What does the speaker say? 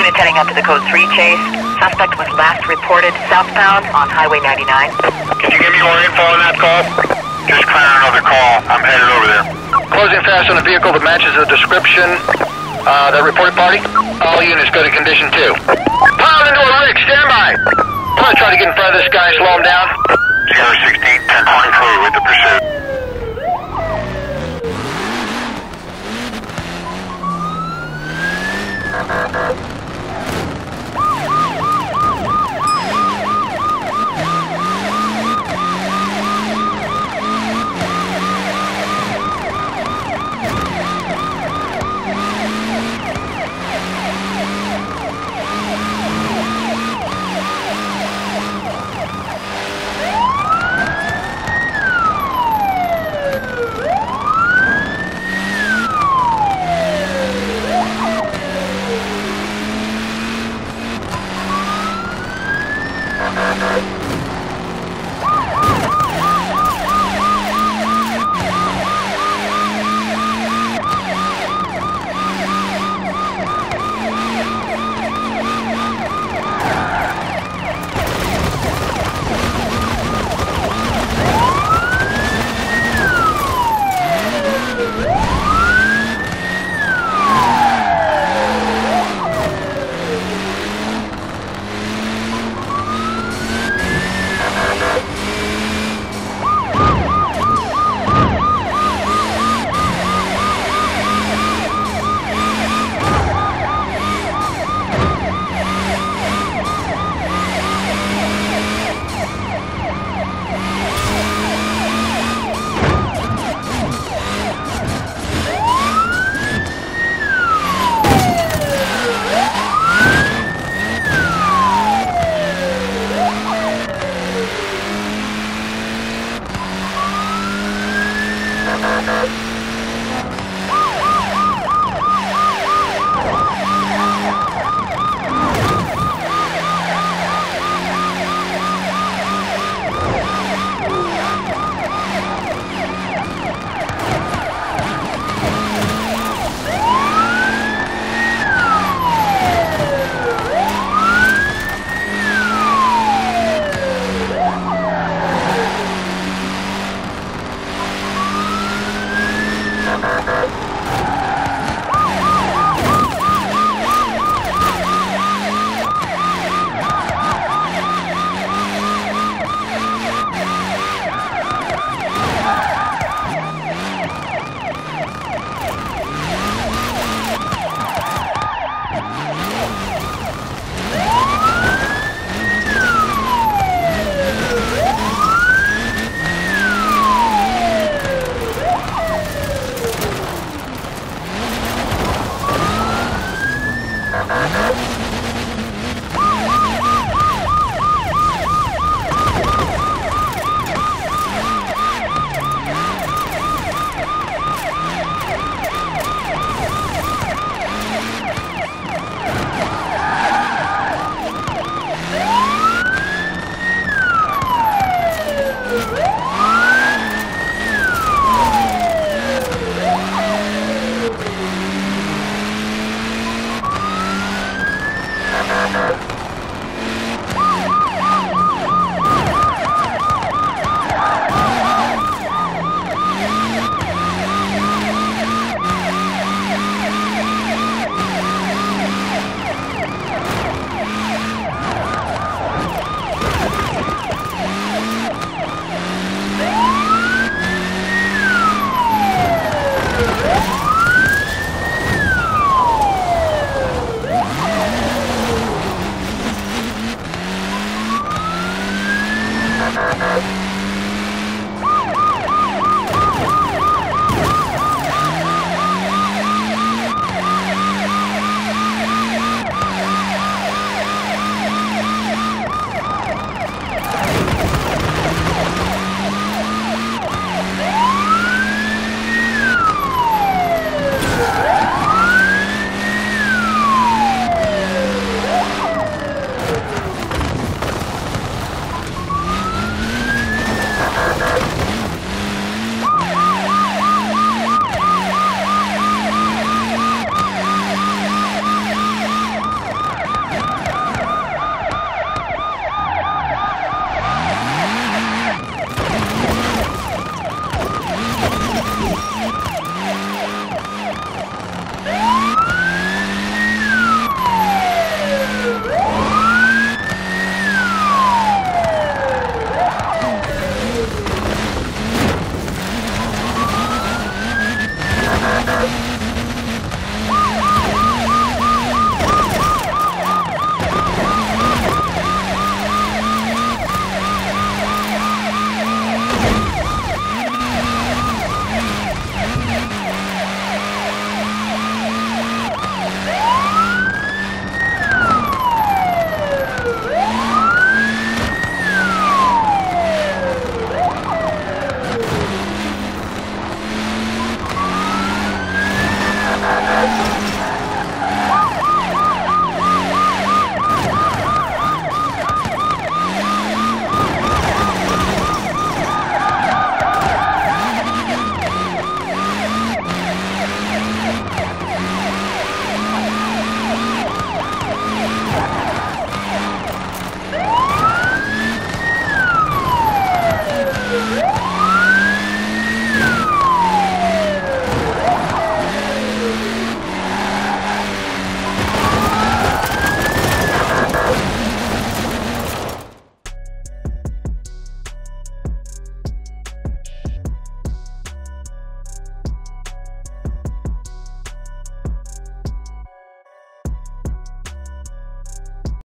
Units heading up to the code 3 chase. Suspect was last reported southbound on Highway 99. Can you give me more info on that call? Just clearing another call. I'm headed over there. Closing fast on a vehicle that matches the description. That reported party? All units good in condition 2. Piled into a rig, stand by. I'm gonna try to get in front of this guy and slow him down. 016, 1024 with the pursuit.